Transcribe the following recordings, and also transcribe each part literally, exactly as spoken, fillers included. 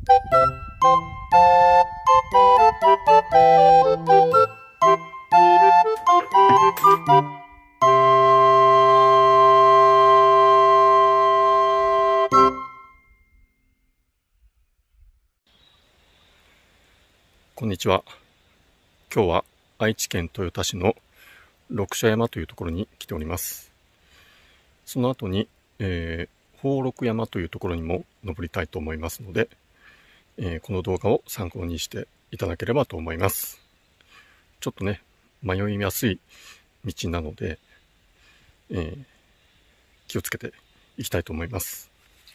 こんにちは。今日は愛知県豊田市の六社山というところに来ております。その後に、えー、宝禄山というところにも登りたいと思いますので、えー、この動画を参考にしていただければと思います。ちょっとね、迷いやすい道なので、えー、気をつけていきたいと思います。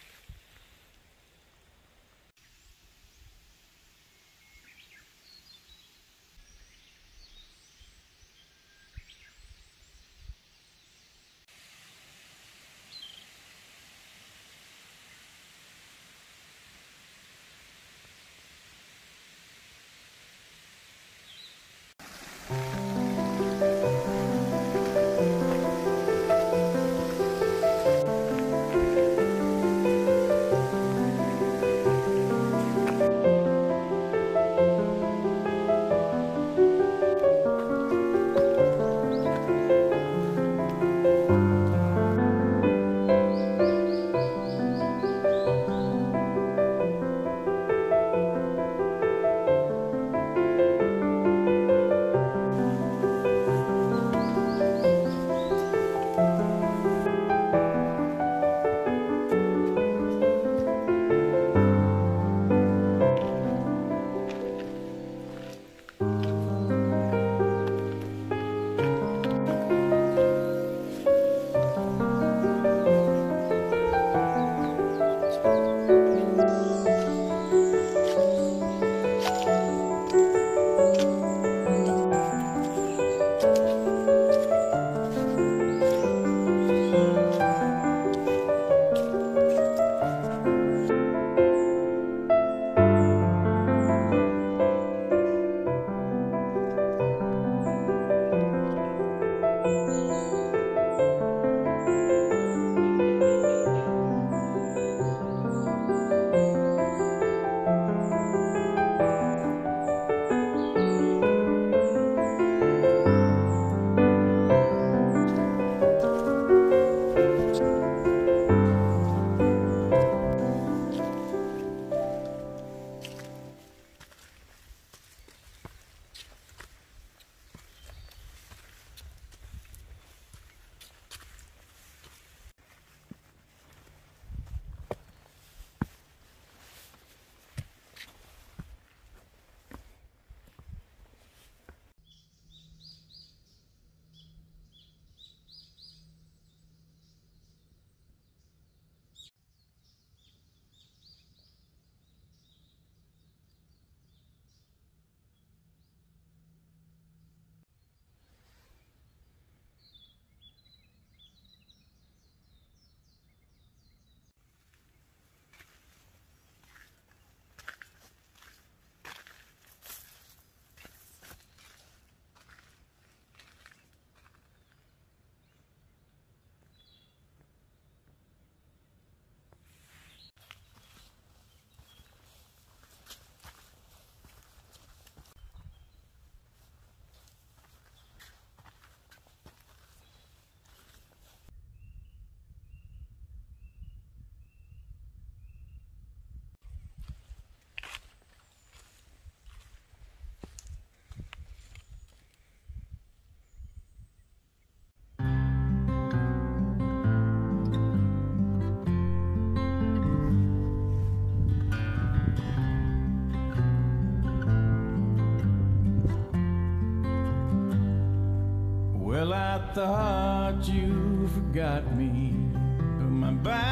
Well, I thought you forgot me, but my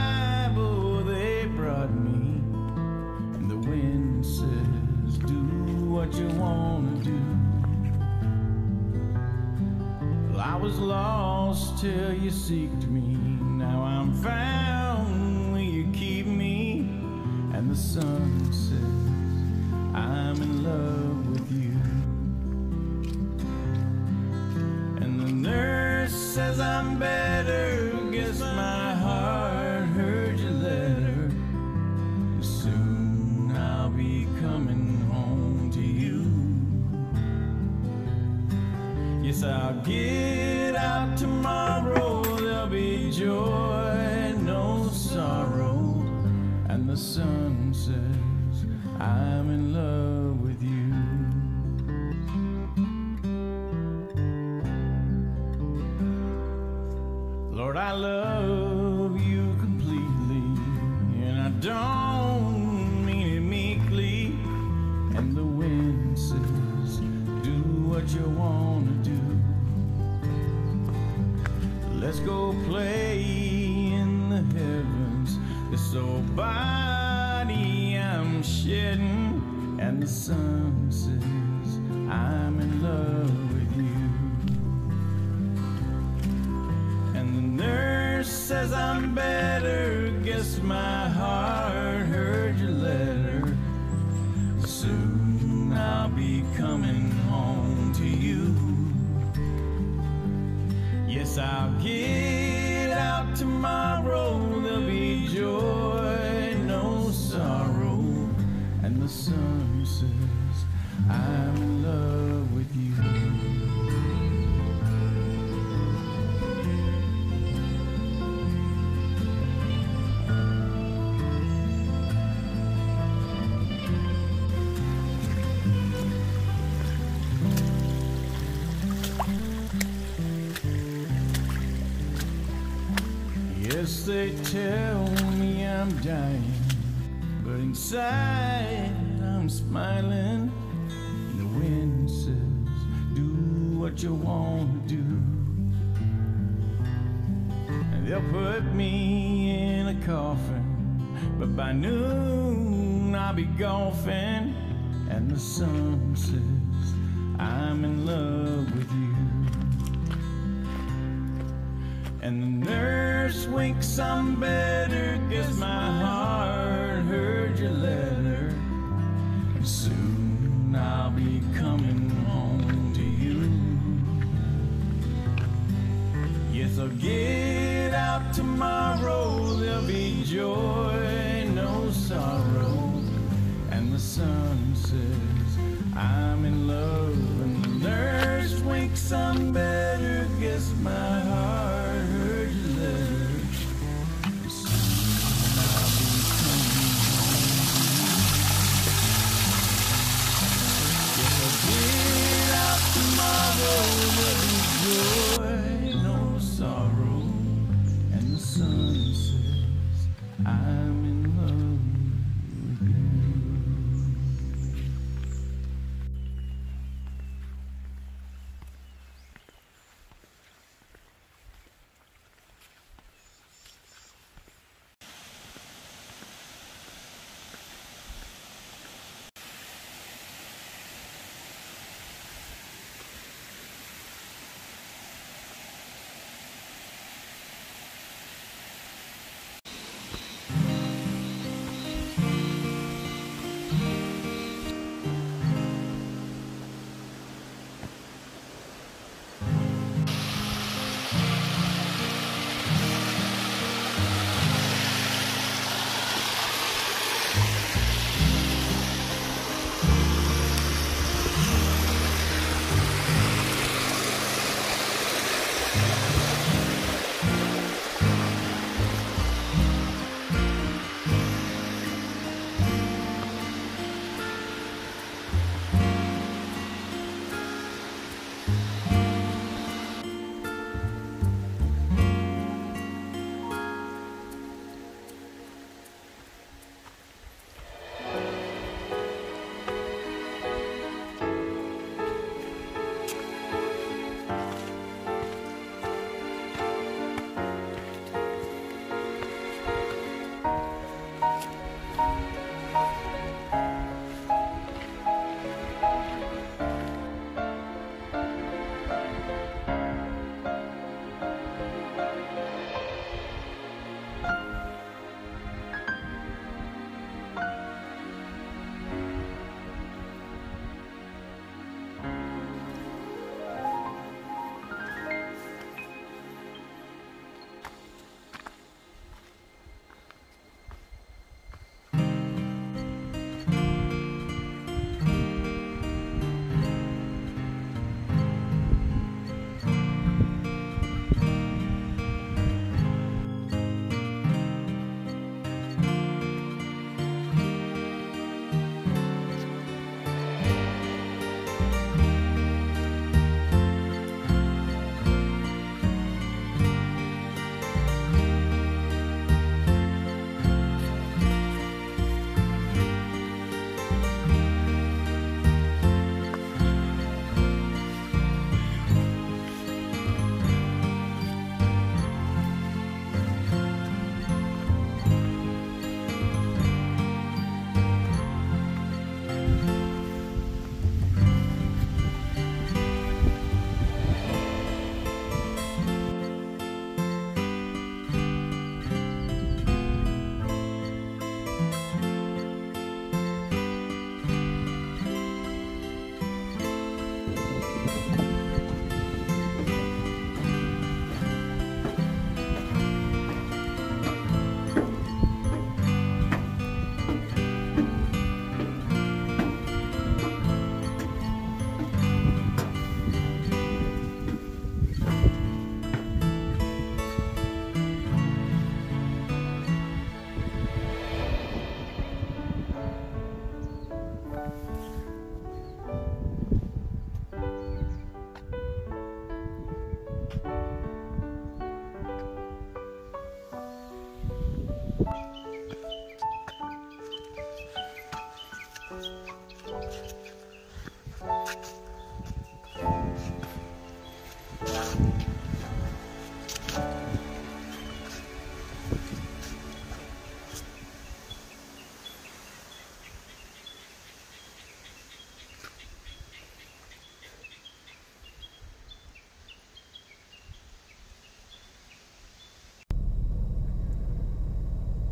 Bible they brought me, and the wind says, do what you want to do. Well, I was lost till you seeked me, now I'm found, will you keep me? And the sun says, I'm in love with you. Says I'm better, guess my heart heard your letter. Soon I'll be I'll get out tomorrow, there'll be joy, no sorrow. And the sun says, I'm in love with you. Lord, I love you completely, and I don't mean it meekly. And the wind says, do what you want to do. Let's go play in the heavens, this old body I'm shedding. And the sun says, I'm in love with you. Nurse says I'm better, guess my heart heard your letter. Soon I'll be coming home to you. Yes, I'll get out tomorrow, there'll be joy, no sorrow. And the sun says, I'm in love with you. Yes, they tell me I'm dying, but inside I'm smiling. And the wind says, do what you want to do. And they'll put me in a coffin, but by noon I'll be golfing. And the sun says, I'm in love with you. And the nurse winks, I'm better, guess my heart heard your letter. And soon I'll be coming home to you. Yes, I'll get out tomorrow, there'll be joy, no sorrow. And the sun says, I'm in love. And the nurse winks, I'm better, guess my heart heard your letter. Soon I'll be coming home. Yes, I'll get out tomorrow, there'll be joy, no sorrow. And the sun says, I'm in love with you.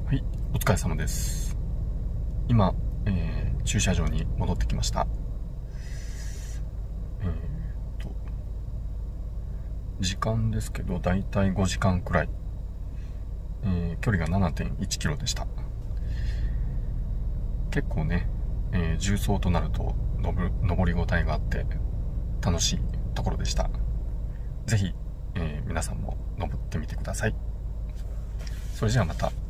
はい、お疲れ様です。今、えー、駐車場に戻ってきました。えー、っと時間ですけど、だいたいごじかんくらい、えー、距離が ななてんいちキロでした。結構ね、えー、重走となると登りごたえがあって楽しいところでした。ぜひ、えー、皆さんも登ってみてください。それじゃあまた。